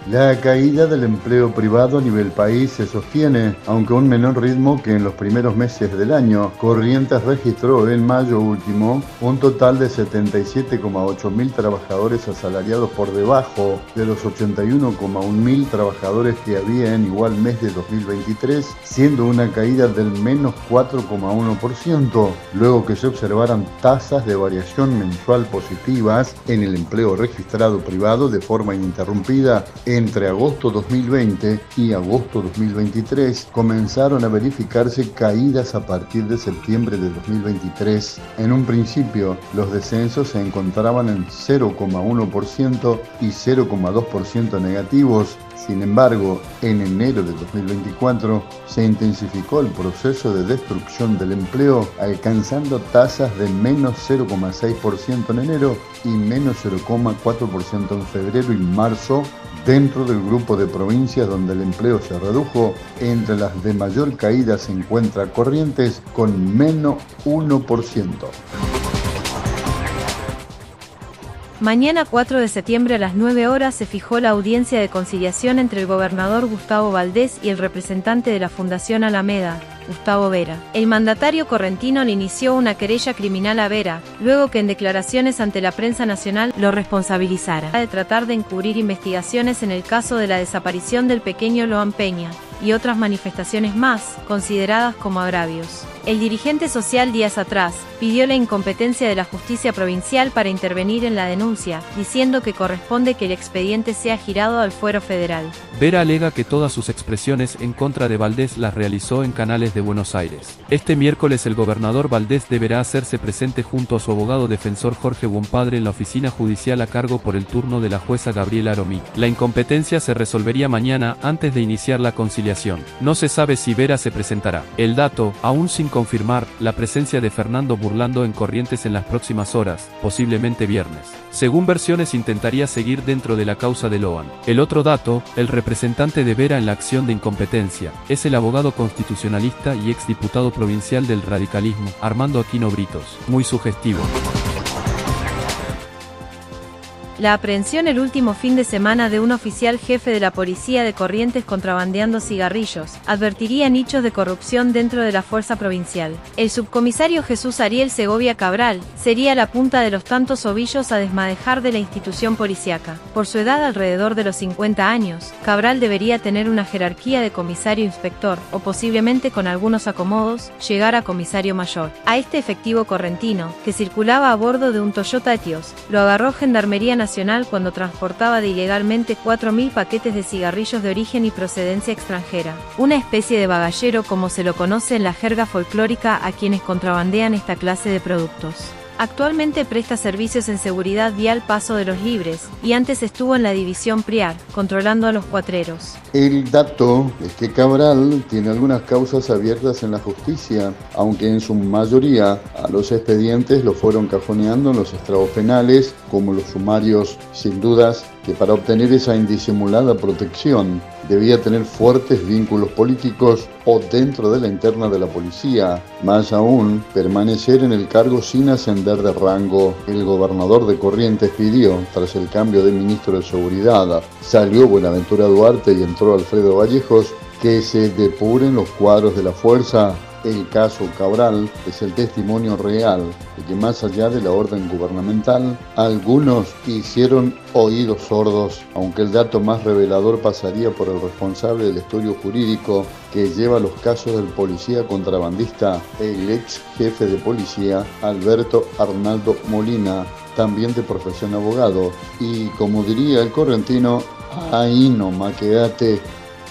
La caída del empleo privado a nivel país se sostiene, aunque a un menor ritmo que en los primeros meses del año. Corrientes registró en mayo último un total de 77,8 mil trabajadores asalariados por debajo de los 81,1 mil trabajadores que había en igual mes de 2023, siendo una caída del menos 4,1%, luego que se observaran tasas de variación mensual positivas en el empleo registrado privado de forma ininterrumpida. Entre agosto 2020 y agosto 2023 comenzaron a verificarse caídas a partir de septiembre de 2023. En un principio, los descensos se encontraban en 0,1% y 0,2% negativos. Sin embargo, en enero de 2024 se intensificó el proceso de destrucción del empleo, alcanzando tasas de menos 0,6% en enero y menos 0,4% en febrero y marzo, dentro del grupo de provincias donde el empleo se redujo. Entre las de mayor caída se encuentra Corrientes con menos 1%. Mañana 4 de septiembre a las 9 horas se fijó la audiencia de conciliación entre el gobernador Gustavo Valdés y el representante de la Fundación Alameda, Gustavo Vera. El mandatario correntino le inició una querella criminal a Vera, luego que en declaraciones ante la prensa nacional lo responsabilizara de tratar de encubrir investigaciones en el caso de la desaparición del pequeño Loan Peña y otras manifestaciones más, consideradas como agravios. El dirigente social días atrás pidió la incompetencia de la justicia provincial para intervenir en la denuncia, diciendo que corresponde que el expediente sea girado al fuero federal. Vera alega que todas sus expresiones en contra de Valdés las realizó en canales de Buenos Aires. Este miércoles el gobernador Valdés deberá hacerse presente junto a su abogado defensor Jorge Buonpadre en la oficina judicial a cargo por el turno de la jueza Gabriela Aromí. La incompetencia se resolvería mañana antes de iniciar la conciliación. No se sabe si Vera se presentará. El dato, aún sin confirmar, la presencia de Fernando Burlando en Corrientes en las próximas horas, posiblemente viernes. Según versiones intentaría seguir dentro de la causa de Loan. El otro dato, el representante de Vera en la acción de incompetencia, es el abogado constitucionalista y exdiputado provincial del radicalismo, Armando Aquino Britos. Muy sugestivo. La aprehensión el último fin de semana de un oficial jefe de la policía de Corrientes contrabandeando cigarrillos advertiría nichos de corrupción dentro de la fuerza provincial. El subcomisario Jesús Ariel Segovia Cabral sería la punta de los tantos ovillos a desmadejar de la institución policíaca. Por su edad, alrededor de los 50 años, Cabral debería tener una jerarquía de comisario-inspector o posiblemente con algunos acomodos llegar a comisario mayor. A este efectivo correntino, que circulaba a bordo de un Toyota Etios, lo agarró Gendarmería Nacional cuando transportaba de ilegalmente 4.000 paquetes de cigarrillos de origen y procedencia extranjera, una especie de bagallero como se lo conoce en la jerga folclórica a quienes contrabandean esta clase de productos. Actualmente presta servicios en seguridad vial Paso de los Libres y antes estuvo en la división Priar, controlando a los cuatreros. El dato es que Cabral tiene algunas causas abiertas en la justicia, aunque en su mayoría a los expedientes los fueron cajoneando en los estrados penales, como los sumarios. Sin dudas que para obtener esa indisimulada protección debía tener fuertes vínculos políticos o dentro de la interna de la policía, más aún permanecer en el cargo sin ascender de rango. El gobernador de Corrientes pidió, tras el cambio de ministro de Seguridad, salió Buenaventura Duarte y entró Alfredo Vallejos, que se depuren los cuadros de la fuerza. El caso Cabral es el testimonio real de que más allá de la orden gubernamental, algunos hicieron oídos sordos, aunque el dato más revelador pasaría por el responsable del estudio jurídico que lleva los casos del policía contrabandista, el ex jefe de policía Alberto Arnaldo Molina, también de profesión abogado, y como diría el correntino, ahí nomás quédate.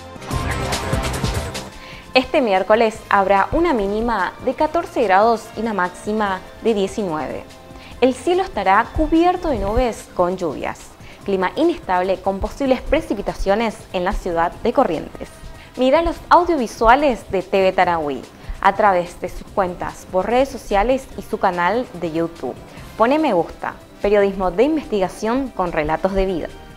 Este miércoles habrá una mínima de 14 grados y una máxima de 19. El cielo estará cubierto de nubes con lluvias. Clima inestable con posibles precipitaciones en la ciudad de Corrientes. Mira los audiovisuales de TV Tarahui a través de sus cuentas por redes sociales y su canal de YouTube. Pone me gusta. Periodismo de investigación con relatos de vida.